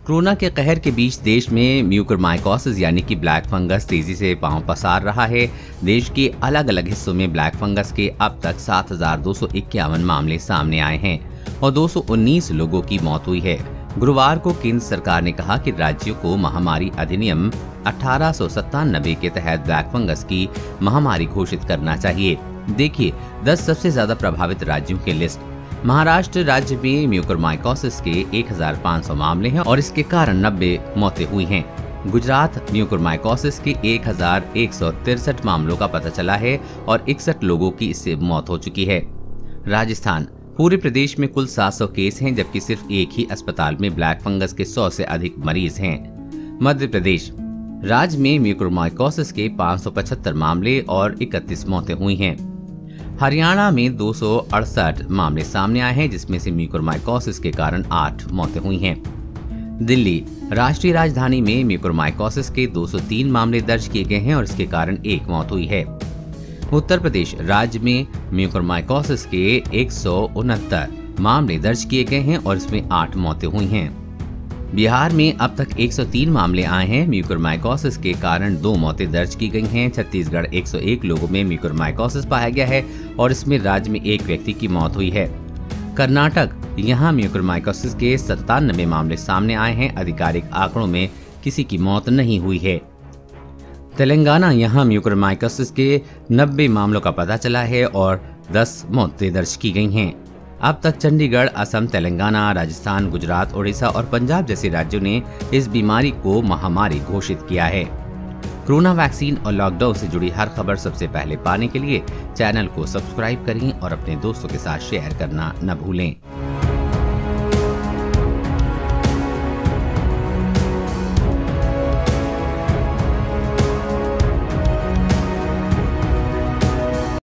Corona के कहर के बीच देश में म्यूकोरमाइकोसिस यानी कि ब्लैक फंगस तेजी से पांव पसार रहा है। देश के अलग अलग हिस्सों में ब्लैक फंगस के अब तक 7,251 मामले सामने आए हैं और 219 लोगों की मौत हुई है। गुरुवार को केंद्र सरकार ने कहा कि राज्यों को महामारी अधिनियम 1897 के तहत ब्लैक फंगस की महामारी घोषित करना चाहिए। देखिए 10 सबसे ज्यादा प्रभावित राज्यों की लिस्ट। महाराष्ट्र राज्य में म्यूकोरमाइकोसिस के 1,500 मामले हैं और इसके कारण 90 मौतें हुई हैं। गुजरात म्यूकोरमाइकोसिस के 1,163 मामलों का पता चला है और 61 लोगों की इससे मौत हो चुकी है। राजस्थान, पूरे प्रदेश में कुल 700 केस हैं, जबकि सिर्फ एक ही अस्पताल में ब्लैक फंगस के 100 से अधिक मरीज हैं। मध्य प्रदेश, राज्य में म्यूकोरमाइकोसिस के 575 मामले और 31 मौतें हुई हैं। हरियाणा में 268 मामले सामने आए हैं, जिसमें से म्यूकोरमाइकोसिस के कारण 8 मौतें हुई हैं। दिल्ली, राष्ट्रीय राजधानी में म्यूकोरमाइकोसिस के 203 मामले दर्ज किए गए हैं और इसके कारण 1 मौत हुई है। उत्तर प्रदेश, राज्य में म्यूकोरमाइकोसिस के 169 मामले दर्ज किए गए हैं और इसमें 8 मौतें हुई हैं। बिहार में अब तक 103 मामले आए हैं। म्यूकोरमाइकोसिस के कारण 2 मौतें दर्ज की गई हैं। छत्तीसगढ़ 101 लोगों में म्यूकोरमाइकोसिस पाया गया है और इसमें राज्य में 1 व्यक्ति की मौत हुई है। कर्नाटक, यहाँ म्यूकोरमाइकोसिस के 97 मामले सामने आए हैं। आधिकारिक आंकड़ों में किसी की मौत नहीं हुई है। तेलंगाना, यहाँ म्यूकोरमाइकोसिस के 90 मामलों का पता चला है और 10 मौतें दर्ज की गई हैं। अब तक चंडीगढ़, असम, तेलंगाना, राजस्थान, गुजरात, ओडिशा और पंजाब जैसे राज्यों ने इस बीमारी को महामारी घोषित किया है। कोरोना वैक्सीन और लॉकडाउन से जुड़ी हर खबर सबसे पहले पाने के लिए चैनल को सब्सक्राइब करें और अपने दोस्तों के साथ शेयर करना न भूलें।